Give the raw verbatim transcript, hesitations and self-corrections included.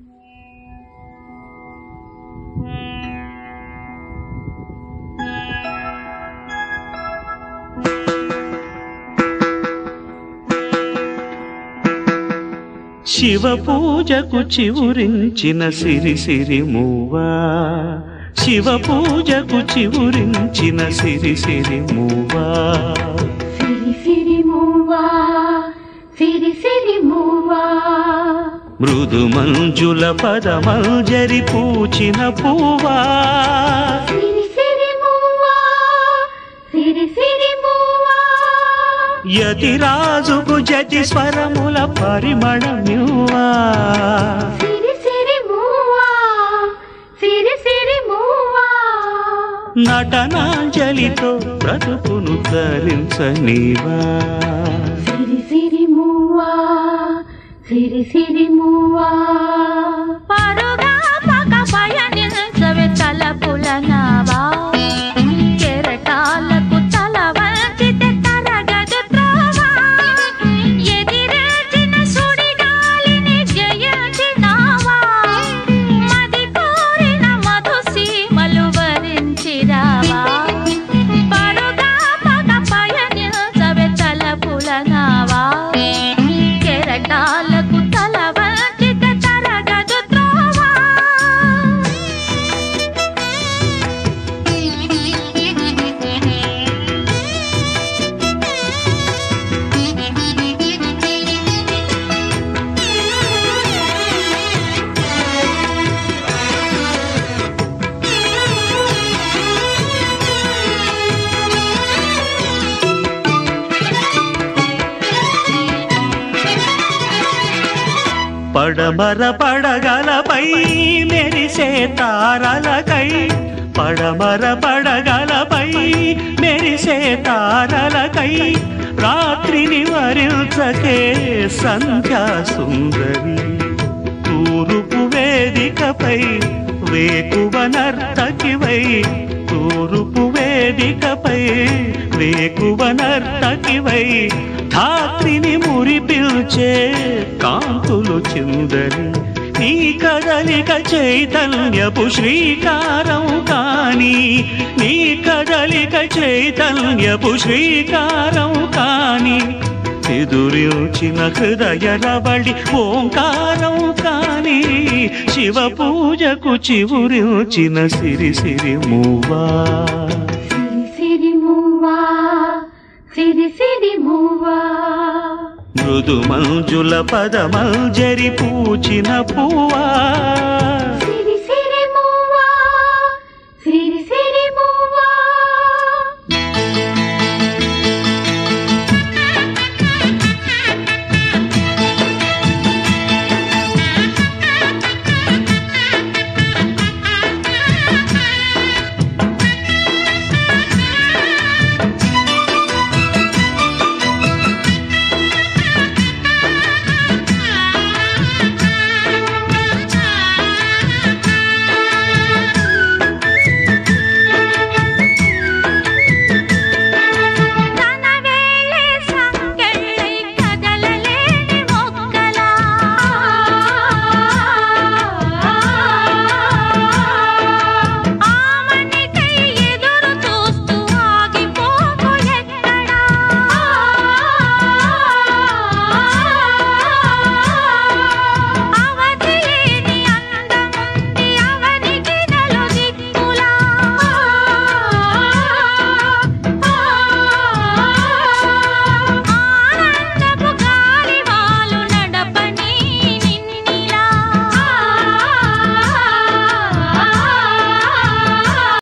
శివ పూజకు చివురించిన సిరి సిరి మూవా, శివ పూజకు చివురించిన సిరి సిరి మూవా, సిరి సిరి మూవా, సిరి సిరి మూవా, మృదు మంజుల పదమంజరి పూచిన పూవా, సిరి సిరి మూవా, సిరి సిరి మూవా, యతిరాజుకు జతి స్వరముల పరిమళమ్యువా, సిరి సిరి మూవా, సిరి సిరి మూవా, నటనాంజలితో బ్రతుకును ధరించనీవా, సిరి సిరి మూవా, సిరి సిరి మూవా, పరుగా పగ పయనించవే తలపుల నావా, కెరటాలకు తల వంచితే తరగదు త్రోవా, ఎదిరించిన సుడిగాలిని జయించినావా, మది కోరిన మధుసీమలు వరించిరావా, పరుగా పగ పయనించవే తలపుల నావా, కెరటాలకు తల వంచితే తరగదు త్రోవా. పడమర పడగలపై మెరిసే తారలకై, పడమర పడగలపై మెరిసే తారలకై, రాత్రిని వరించకే సంధ్యా సుందరి, తూరుపు వేదికపై వేకువ నర్తకివై, తూరుపు వేదికపై వేకువ నర్తకివై, ధాత్రిని మురిపిల్చే కాంతులు చిందరి, నీ కదలిక చైతన్యపు శ్రీకారం కాని, నీ కదలిక చైతన్యపు శ్రీకారం కాని, ఎదురించిన హృదయ రవళి ఓంకారం కాని, శివ పూజకు చివురించిన సిరి సిరి మూవా, సిరి సిరి మూవా, సిరి సిరి మూవా, మృదు మంజుల పదమంజరి పూచిన పూవా.